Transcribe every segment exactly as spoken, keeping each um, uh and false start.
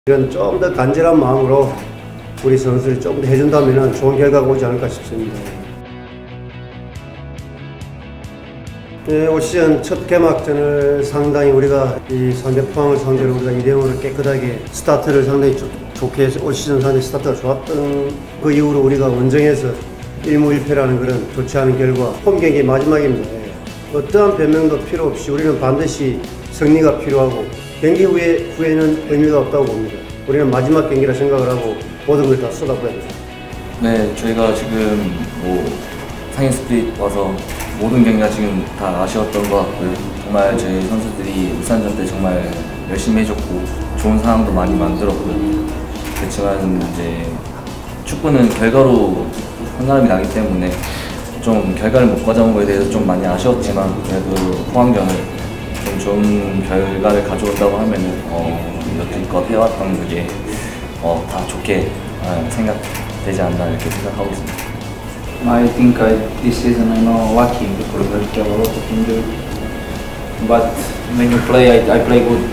이런 좀 더 간절한 마음으로 우리 선수를 좀 더 해준다면 좋은 결과가 오지 않을까 싶습니다. 네, 올 시즌 첫 개막전을 상당히 우리가 이 상대 포항을 상대로 우리가 이 대 영으로 깨끗하게 스타트를 상당히 좋, 좋게 해서 올 시즌 상당히 스타트가 좋았던 그 이후로 우리가 원정에서 일무 일패라는 그런 좋지 않은 결과, 홈 경기 마지막입니다. 어떠한 변명도 필요 없이 우리는 반드시 승리가 필요하고 경기 후에, 후에는 의미가 없다고 봅니다. 우리는 마지막 경기라 생각을 하고 모든 걸 다 쏟아부어야 됩니다. 네, 저희가 지금 뭐 상위 스플릿 와서 모든 경기가 지금 다 아쉬웠던 것 같고요. 정말 저희 선수들이 울산전 때 정말 열심히 해줬고 좋은 상황도 많이 만들었고요. 그렇지만 이제 축구는 결과로 판가름이 나기 때문에 좀 결과를 못 가져온 것에 대해서 좀 많이 아쉬웠지만, 그래도 포항전을 좀 좋은 결과를 가져온다고 하면은 어, 여태껏 해왔던 게 어, 다 좋게 어, 생각되지 않나 이렇게 생각하고 있습니다. I think I, this season I'm not lucky because I have a lot of injury. But when you play, I, I play good.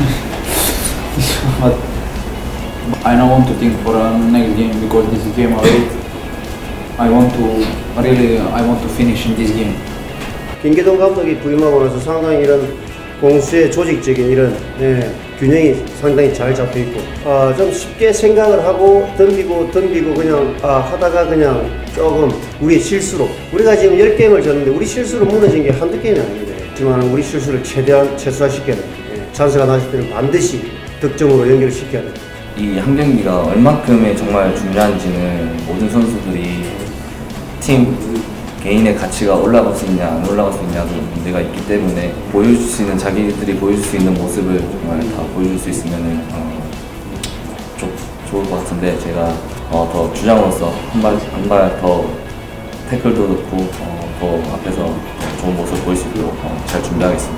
But I don't want to think for the next game because this game already. I want to really, I want to finish in this game. 김기동 감독이 부임하고 나서 상당히 이런 공수의 조직적인 이런 네, 균형이 상당히 잘 잡혀 있고, 아, 좀 쉽게 생각을 하고 덤비고 덤비고 그냥 아, 하다가 그냥 조금 우리의 실수로, 우리가 지금 열 게임을 졌는데 우리 실수로 무너진 게 한두 게임이 아닙니다. 하지만 우리 실수를 최대한 최소화시켜야 됩니다. 네, 찬스가 났을 때는 반드시 득점으로 연결을 시켜야 됩니다. 이 한 경기가 얼만큼의 정말 중요한지는 모든 선수들이 팀 개인의 가치가 올라갈 수 있냐 안 올라갈 수 있냐도 문제가 있기 때문에 보여줄 수 있는, 자기들이 보여줄 수 있는 모습을 정말 다 보여줄 수 있으면 어, 좋을 것 같은데, 제가 어, 더 주장으로서 한 발 한 발 더 태클도 넣고 어, 더 앞에서 좋은 모습을 보일 수 있도록 어, 잘 준비하겠습니다.